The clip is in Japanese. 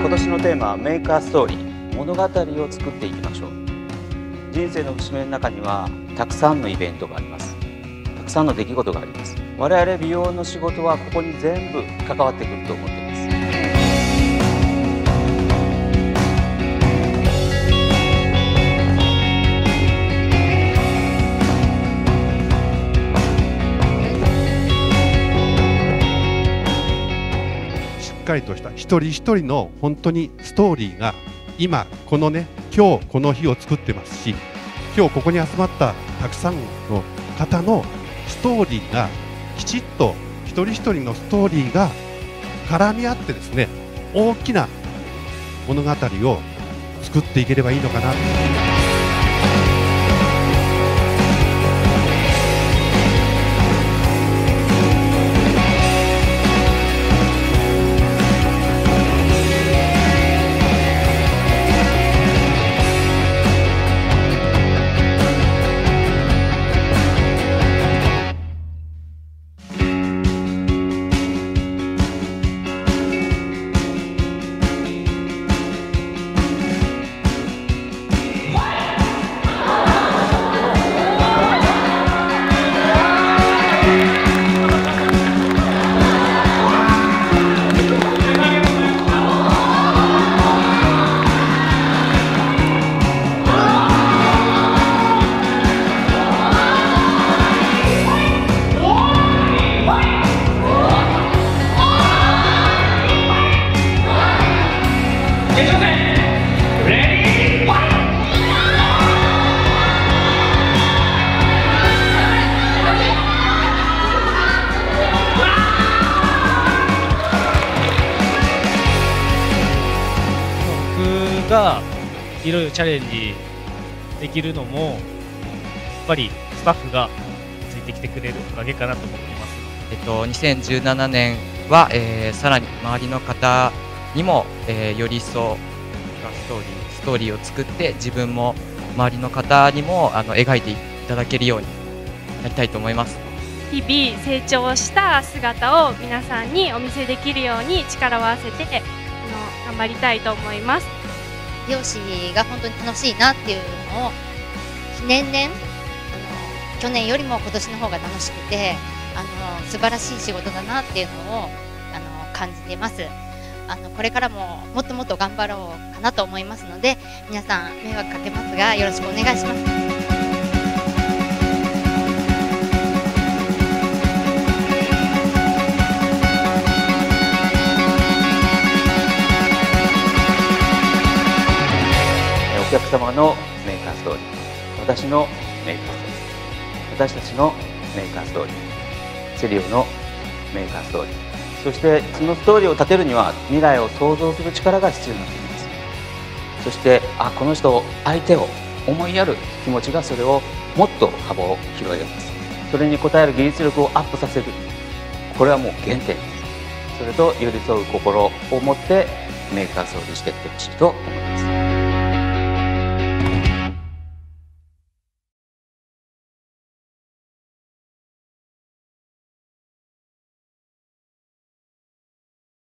今年のテーマはメイクアストーリー、物語を作っていきましょう。人生の節目の中にはたくさんのイベントがあります。たくさんの出来事があります。我々美容の仕事はここに全部関わってくると思っています。 しっかりとした一人一人の本当にストーリーが今このね、今日この日を作ってますし、今日ここに集まったたくさんの方のストーリーがきちっと一人一人のストーリーが絡み合ってですね、大きな物語を作っていければいいのかなと。 がいろいろチャレンジできるのもやっぱりスタッフがついてきてくれるおかげかなと思っています。 2017年は、さらに周りの方にも、より一層ストーリーを作って自分も周りの方にも描いていただけるようになりたいと思います。 日々成長した姿を皆さんにお見せできるように力を合わせて頑張りたいと思います。 美容師が本当に楽しいなっていうのを年々去年よりも今年の方が楽しくて素晴らしい仕事だなっていうのを感じています。これからももっともっと頑張ろうかなと思いますので、皆さん迷惑かけますがよろしくお願いします。 お客様のメーカーストーリー、私のメーカーストーリー、私たちのメーカーストーリー、セリオのメーカーストーリー、そしてそのストーリーを立てるには未来を想像する力が必要になっています。そしてこの人、相手を思いやる気持ちがそれをもっと幅を広げます。それに応える技術力をアップさせる、これはもう原点です。それと寄り添う心を持ってメーカーストーリーしていってほしいと思います。